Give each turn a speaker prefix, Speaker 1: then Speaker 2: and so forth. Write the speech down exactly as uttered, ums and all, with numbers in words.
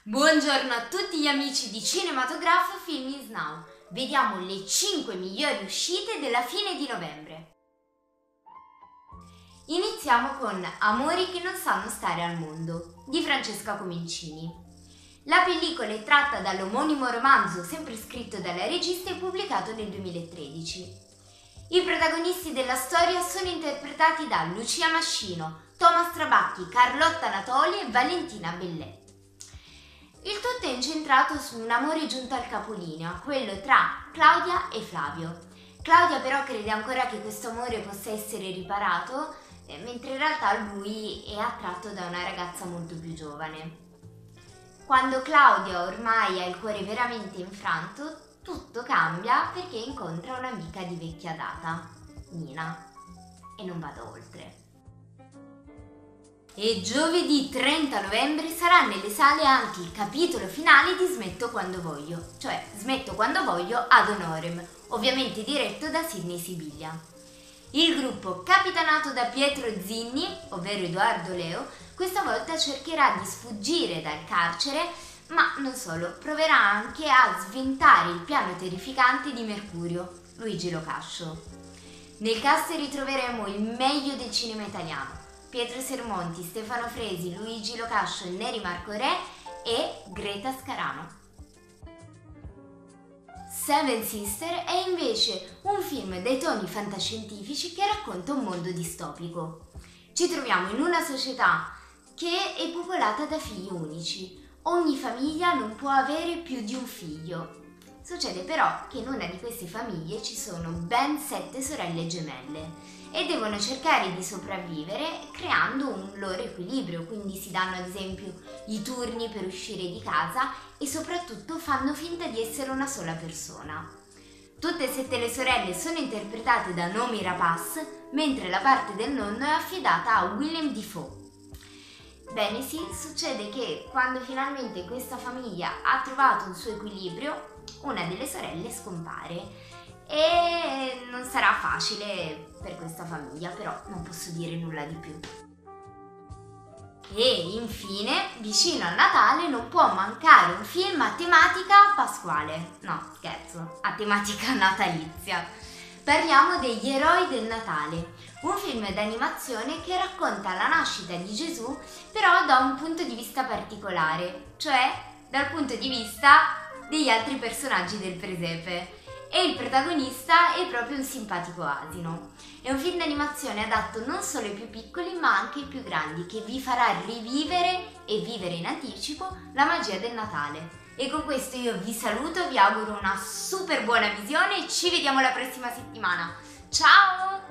Speaker 1: Buongiorno a tutti gli amici di Cinematografo Film is Now. Vediamo le cinque migliori uscite della fine di novembre. Iniziamo con Amori che non sanno stare al mondo di Francesca Comencini. La pellicola è tratta dall'omonimo romanzo sempre scritto dalla regista e pubblicato nel duemilatredici. I protagonisti della storia sono interpretati da Lucia Mascino, Thomas Trabacchi, Carlotta Natoli e Valentina Belletti. Il tutto è incentrato su un amore giunto al capolinea, quello tra Claudia e Flavio. Claudia però crede ancora che questo amore possa essere riparato, eh, mentre in realtà lui è attratto da una ragazza molto più giovane. Quando Claudia ormai ha il cuore veramente infranto, tutto cambia perché incontra un'amica di vecchia data, Nina, e non vado oltre. E giovedì trenta novembre sarà nelle sale anche il capitolo finale di Smetto quando voglio, cioè Smetto quando voglio ad honorem, ovviamente diretto da Sidney Sibiglia. Il gruppo, capitanato da Pietro Zinni, ovvero Edoardo Leo, questa volta cercherà di sfuggire dal carcere, ma non solo, proverà anche a sventare il piano terrificante di Mercurio, Luigi Locascio. Nel cast ritroveremo il meglio del cinema italiano: Pietro Sermonti, Stefano Fresi, Luigi Locascio, Neri Marco Re e Greta Scarano. Seven Sister è invece un film dai toni fantascientifici che racconta un mondo distopico. Ci troviamo in una società che è popolata da figli unici. Ogni famiglia non può avere più di un figlio. Succede però che in una di queste famiglie ci sono ben sette sorelle gemelle e devono cercare di sopravvivere creando un loro equilibrio, quindi si danno ad esempio i turni per uscire di casa e soprattutto fanno finta di essere una sola persona. Tutte e sette le sorelle sono interpretate da Noomi Rapace, mentre la parte del nonno è affidata a Willem Dafoe. Bene, sì, succede che quando finalmente questa famiglia ha trovato il suo equilibrio, una delle sorelle scompare e non sarà facile per questa famiglia, però non posso dire nulla di più. E infine, vicino a Natale non può mancare un film a tematica pasquale, no scherzo, a tematica natalizia. Parliamo degli Eroi del Natale, un film d'animazione che racconta la nascita di Gesù però da un punto di vista particolare, cioè dal punto di vista degli altri personaggi del presepe. E il protagonista è proprio un simpatico asino. È un film d'animazione adatto non solo ai più piccoli ma anche ai più grandi, che vi farà rivivere e vivere in anticipo la magia del Natale. E con questo io vi saluto, vi auguro una super buona visione e ci vediamo la prossima settimana. Ciao!